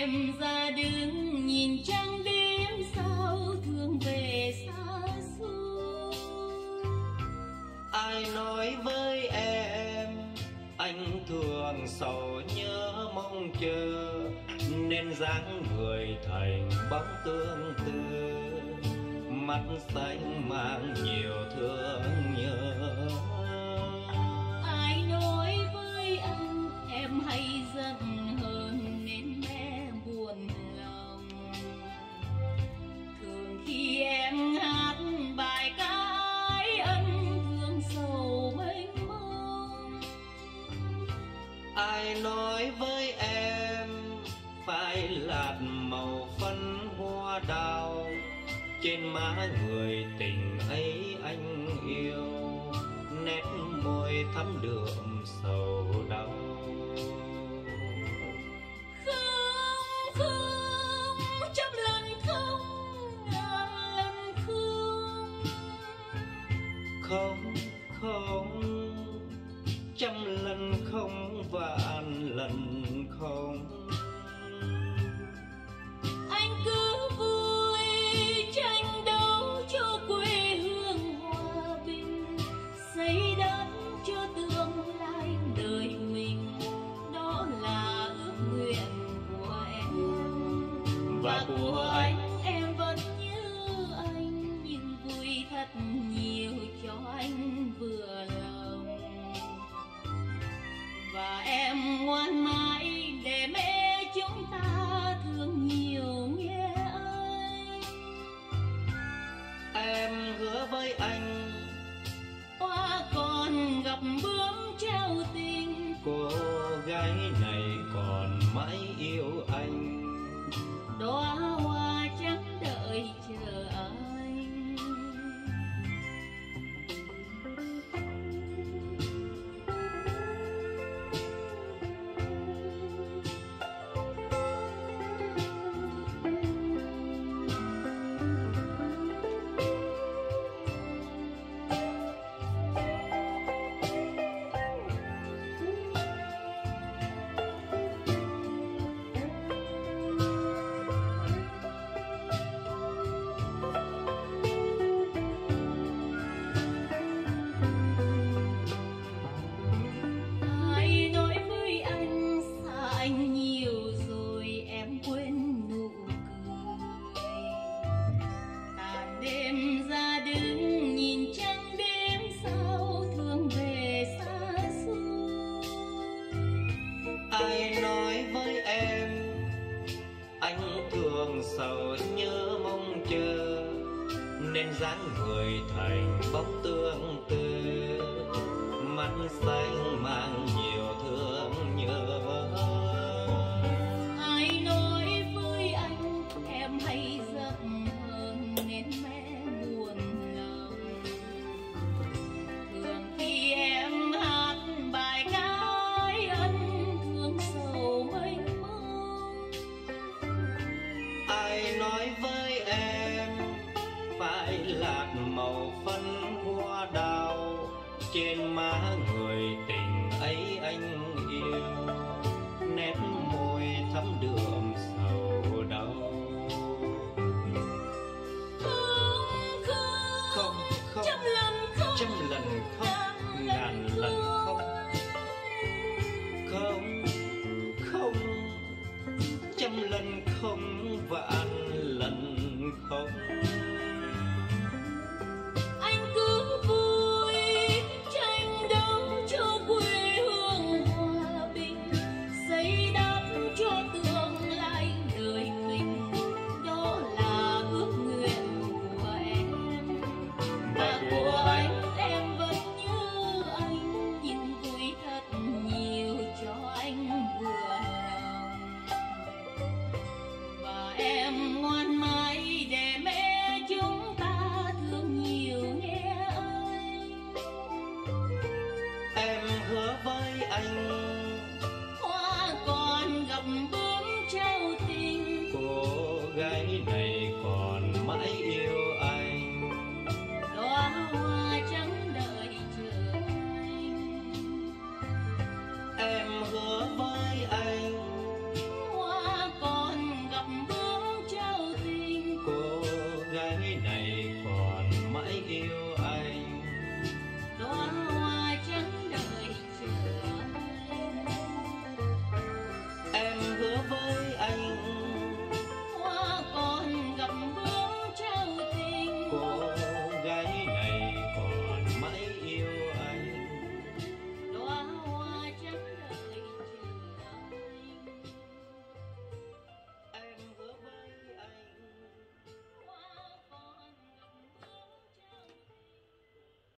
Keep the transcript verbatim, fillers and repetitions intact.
đêm ra đứng nhìn trăng đêm sao thương về xa xôi. Ai nói với em anh thường sầu nhớ mong chờ, nên dáng người thành bóng tương tư, mắt xanh mang nhiều thương nhớ. Ai nói với anh em hay giận hờn nên em buồn lòng. Thường khi em hát bài ca ái ân thương sầu mênh mông. Ai nói với em phải lạt màu phân hoa đào, trên má người tình ấy anh yêu, nét môi thắm đượm sầu đau. Không không trăm lần không, ngàn lần không. Không không trăm lần không, vạn lần không. Anh cứ vui tranh đấu cho quê hương hòa bình, xây đất cho tương lai đời mình. Đó là ước nguyện của em và của anh. Em vẫn như anh nhưng vui thật nhiều cho anh vừa lòng. Và em ngoan mãi để mẹ chúng ta thương nhiều nghe anh. Em hứa với anh Hoa còn gặp bướm trao tình, cô gái này còn mãi yêu anh. đóa hoa trắng đợi chờ anh. Ai nói với anh xa anh nhiều rồi em quên nụ cười. Tàn đêm ra đứng nhìn trăng đêm sao thương về xa xôi. Ai nói với em anh thường sầu nhớ mong chờ, nên dáng người thành bóng tương tư, mắt xanh mang nhiều thương nhớ. Ai nói với anh em hay giận hờn nên mẹ buồn lòng. Thường khi em hát bài ca ái ân thương sầu mênh mông. Ai nói với em phải lạt màu phân hoa đào, trên má người tình ấy anh yêu, nét môi thắm đượm